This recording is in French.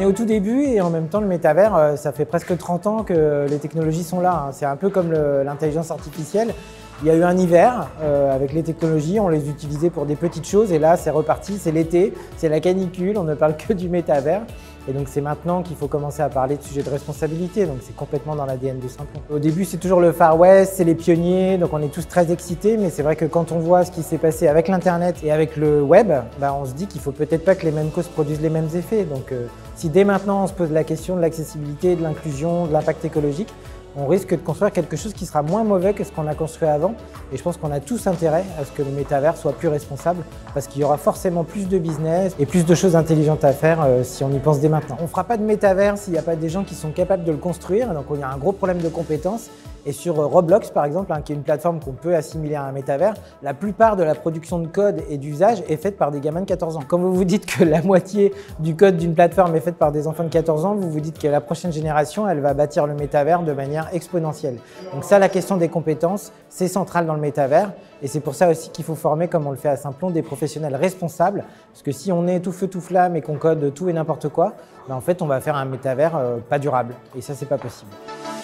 est au tout début et en même temps le métavers, ça fait presque 30 ans que les technologies sont là. C'est un peu comme l'intelligence artificielle. Il y a eu un hiver avec les technologies, on les utilisait pour des petites choses et là c'est reparti, c'est l'été, c'est la canicule, on ne parle que du métavers. Et donc c'est maintenant qu'il faut commencer à parler de sujets de responsabilité, donc c'est complètement dans l'ADN de Simplon. Au début c'est toujours le Far West, c'est les pionniers, donc on est tous très excités, mais c'est vrai que quand on voit ce qui s'est passé avec l'internet et avec le web, on se dit qu'il faut peut-être pas que les mêmes causes produisent les mêmes effets. Donc si dès maintenant on se pose la question de l'accessibilité, de l'inclusion, de l'impact écologique, on risque de construire quelque chose qui sera moins mauvais que ce qu'on a construit avant. Et je pense qu'on a tous intérêt à ce que le métavers soit plus responsable parce qu'il y aura forcément plus de business et plus de choses intelligentes à faire si on y pense dès maintenant. On ne fera pas de métavers s'il n'y a pas des gens qui sont capables de le construire. Donc il y a un gros problème de compétences. Et sur Roblox, par exemple, qui est une plateforme qu'on peut assimiler à un métavers, la plupart de la production de code et d'usage est faite par des gamins de 14 ans. Quand vous vous dites que la moitié du code d'une plateforme est faite par des enfants de 14 ans, vous vous dites que la prochaine génération, elle va bâtir le métavers de manière exponentielle. Donc ça, la question des compétences, c'est central dans le métavers. Et c'est pour ça aussi qu'il faut former, comme on le fait à Simplon, des professionnels responsables. Parce que si on est tout feu, tout flamme et qu'on code tout et n'importe quoi, en fait, on va faire un métavers pas durable. Et ça, c'est pas possible.